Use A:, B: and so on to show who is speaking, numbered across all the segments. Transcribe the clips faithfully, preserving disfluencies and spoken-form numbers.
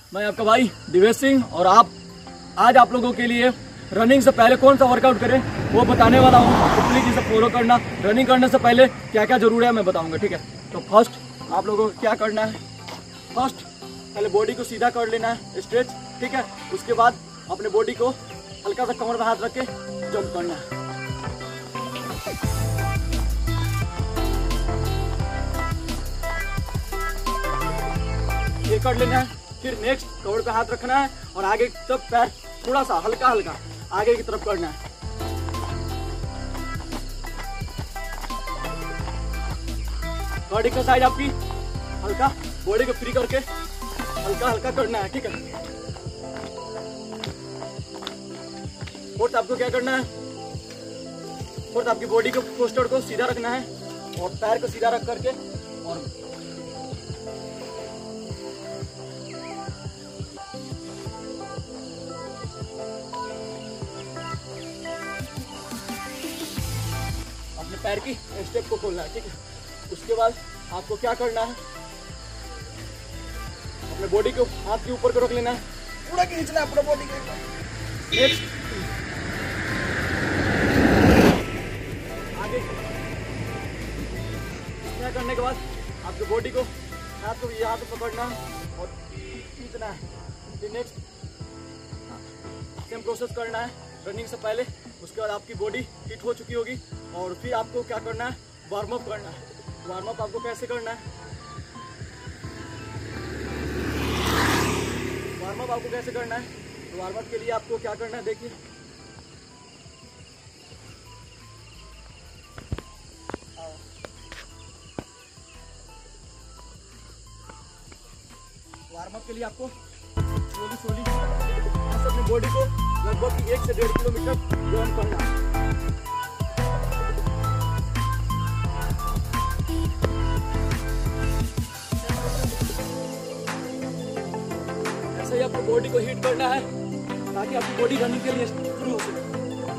A: मैं आपका भाई दिवेश सिंह और आप आज आप लोगों के लिए रनिंग से पहले कौन सा वर्कआउट करें वो बताने वाला हूँ। तो प्लीज इसे फॉलो करना। रनिंग करने से पहले क्या क्या जरूरी है मैं बताऊंगा, ठीक है। तो फर्स्ट आप लोगों को क्या करना है, फर्स्ट पहले बॉडी को सीधा कर लेना है, स्ट्रेच, ठीक है। उसके बाद अपने बॉडी को हल्का सा कमर में हाथ रख के जंप करना है। ये कर लेना है। फिर नेक्स्ट कमर पे हाथ रखना है और आगे की तरफ पैर थोड़ा सा हल्का हल्का आगे की तरफ करना है। बॉडी का साइड आपकी हल्का बॉडी को फ्री करके हल्का हल्का करना है, ठीक है। फोर्थ आपको क्या करना है, फोर्थ आपकी बॉडी को पोस्टर को सीधा रखना है और पैर को सीधा रख करके और अपने पैर की स्टेप को खोलना है, ठीक है। उसके बाद आपको क्या करना है, अपने बॉडी को हाथ के ऊपर को रख लेना है, पूरा खींचना है अपने बॉडी के। नेक्स्ट आगे इतना करने के बाद आपके बॉडी को हाथ को यहाँ पे पकड़ना है और खींचना है। फिर नेक्स्ट सेम प्रोसेस करना है रनिंग से पहले। उसके बाद आपकी बॉडी हिट हो चुकी होगी और फिर आपको क्या करना है, वार्म अप करना है। वार्म अप आपको कैसे करना है, वार्म अप आपको कैसे करना है, तो वार्म अप के लिए आपको क्या करना है, देखिए वार्म अप के लिए आपको स्लोली स्लोली अपनी बॉडी को लगभग एक से डेढ़ किलोमीटर रन करना है। ऐसे ही आपको बॉडी को हीट करना है ताकि आपकी बॉडी रनिंग के लिए शुरू हो सके।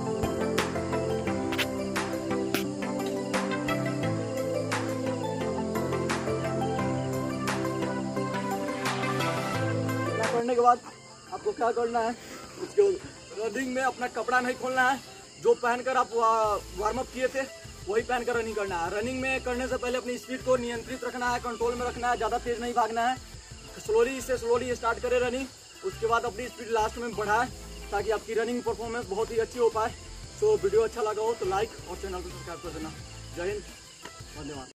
A: करने के बाद आपको क्या करना है, उसके रनिंग में अपना कपड़ा नहीं खोलना है। जो पहनकर आप वार्म अप किए थे वही पहनकर रनिंग करना है। रनिंग में करने से पहले अपनी स्पीड को नियंत्रित रखना है, कंट्रोल में रखना है, ज़्यादा तेज नहीं भागना है। स्लोली से स्लोली स्टार्ट करें रनिंग, उसके बाद अपनी स्पीड लास्ट में बढ़ाएं ताकि आपकी रनिंग परफॉर्मेंस बहुत ही अच्छी हो पाए। सो वीडियो अच्छा लगा हो तो लाइक और चैनल को सब्सक्राइब कर देना। जय हिंद, धन्यवाद।